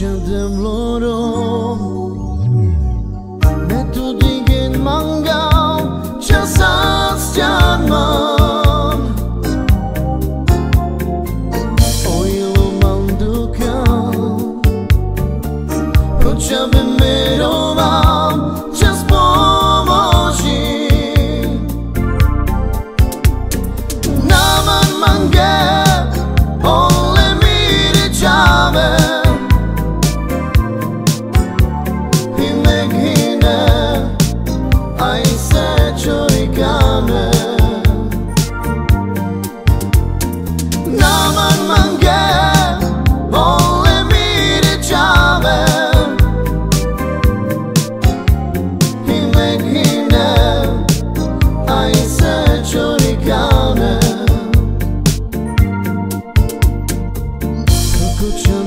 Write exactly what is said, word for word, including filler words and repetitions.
Qëndëm loro me të digin mangau që sas janë man o ilu mandukan po që me merovam që s'po moshin naman mange ole miri qave Naman mange ole miri qave Himek hine a i se qorikane Kuqo